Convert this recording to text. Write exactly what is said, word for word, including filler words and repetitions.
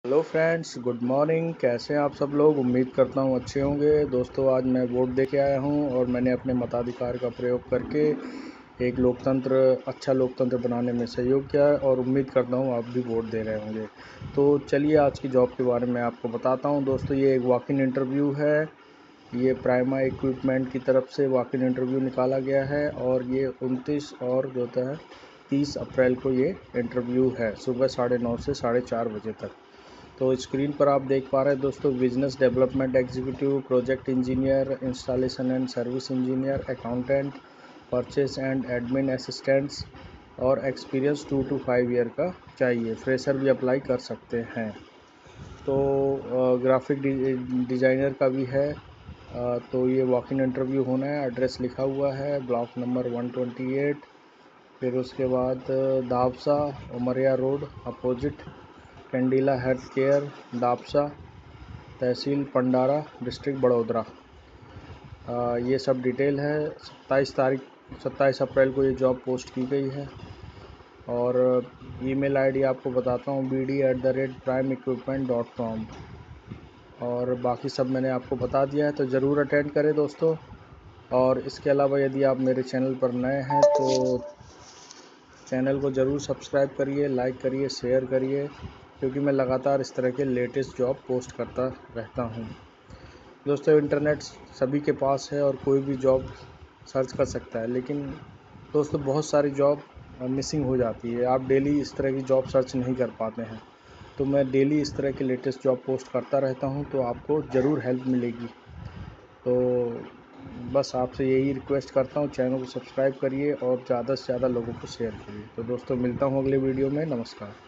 Hello friends, good morning. कैसे हैं आप सब लोग? उम्मीद करता हूँ अच्छे होंगे। दोस्तों, आज मैं वोट दे के आया हूँ और मैंने अपने मताधिकार का प्रयोग करके एक लोकतंत्र अच्छा लोकतंत्र बनाने में सहयोग किया है और उम्मीद करता हूँ आप भी वोट दे रहे होंगे। तो चलिए आज की जॉब के बारे में आपको बताता हूँ। दोस्तों, ये एक वॉक इन इंटरव्यू है। ये प्राइमा इक्विपमेंट की तरफ से वॉक इन इंटरव्यू निकाला गया है और ये उनतीस और जो होता है तीस अप्रैल को ये इंटरव्यू है, सुबह साढ़े नौ से साढ़े चार बजे तक। तो स्क्रीन पर आप देख पा रहे हैं दोस्तों, business development executive, project engineer, installation and service engineer, accountant, purchase and admin assistants और experience two to five year का चाहिए। फ्रेशर भी अप्लाई कर सकते हैं। तो ग्राफिक डिज़ाइनर का भी है। आ, तो ये वॉक इन इंटरव्यू होना है। एड्रेस लिखा हुआ है, block number one twenty eight. फिर उसके बाद Dabhasa, Umaria road opposite Cadila health care, Dabhasa, तहसील पंडारा, डिस्ट्रिक्ट बड़ोदरा। ये सब डिटेल है। सत्ताईस तारीख सत्ताईस अप्रैल को ये जॉब पोस्ट की गई है। और ईमेल आईडी आपको बताता हूँ, B D at the rate prime equipment dot com. और बाकी सब मैंने आपको बता दिया है, तो ज़रूर अटेंड करें दोस्तों। और इसके अलावा यदि आप मेरे चैनल पर नए हैं तो चैनल को ज़रूर सब्सक्राइब करिए, लाइक करिए, शेयर करिए, क्योंकि मैं लगातार इस तरह के लेटेस्ट जॉब पोस्ट करता रहता हूँ। दोस्तों, इंटरनेट सभी के पास है और कोई भी जॉब सर्च कर सकता है, लेकिन दोस्तों बहुत सारी जॉब मिसिंग हो जाती है। आप डेली इस तरह की जॉब सर्च नहीं कर पाते हैं। तो मैं डेली इस तरह के लेटेस्ट जॉब पोस्ट करता रहता हूँ, तो आपको ज़रूर हेल्प मिलेगी। तो बस आपसे यही रिक्वेस्ट करता हूँ, चैनल को सब्सक्राइब करिए और ज़्यादा से ज़्यादा लोगों को शेयर करिए। तो दोस्तों, मिलता हूँ अगले वीडियो में। नमस्कार।